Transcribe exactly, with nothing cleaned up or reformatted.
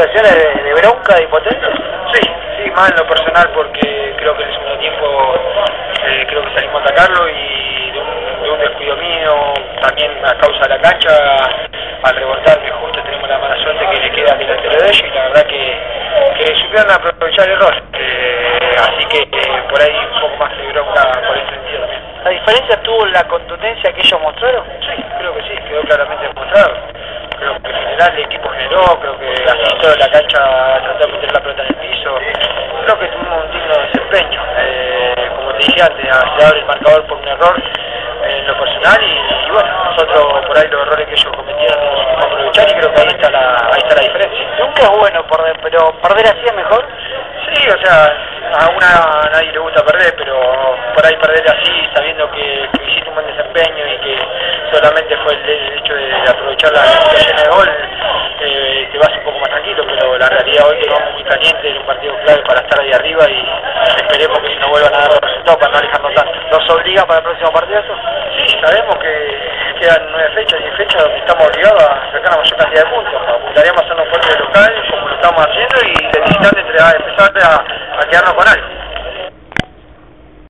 situaciones de, de bronca, de impotencia? Sí, sí, más en lo personal porque creo que en el segundo tiempo eh, creo que salimos a atacarlo y de un, de un descuido mío, también a causa de la cancha, al rebotarme justo tenemos la mala suerte que le queda delantero de ellos y la verdad que, que supieron aprovechar el error, eh, así que eh, por ahí un poco más de bronca por ese sentido también. ¿La diferencia tuvo la contundencia que ellos mostraron? Sí, creo que sí, quedó claramente demostrado. Creo que en general el equipo generó, creo que así toda la cancha trató de meter la pelota en el piso. Creo que tuvimos un digno desempeño. Eh, como te dije antes, se abre el marcador por un error eh, en lo personal y, y bueno, nosotros por ahí los errores que ellos cometieron no los supimos aprovechar y creo que ahí está la, ahí está la diferencia. Nunca es bueno perder, pero perder así es mejor. Sí, o sea, a una a nadie le gusta perder, pero por ahí perder así, sabiendo que, que hiciste un buen desempeño y que solamente fue el, el hecho de aprovechar la situación de gol, eh, te vas un poco más tranquilo, pero la realidad hoy que vamos muy caliente, en un partido clave para estar ahí arriba y esperemos que no vuelvan a dar los resultados para no alejarnos tanto. ¿Nos obliga para el próximo partido eso? Sí, sabemos que quedan nueve fechas, diez fechas donde estamos obligados a sacar la mayor cantidad de puntos. Apuntaríamos a hacernos fuerte de local, como lo estamos haciendo, y de visitante empezar a, a quedarnos con algo.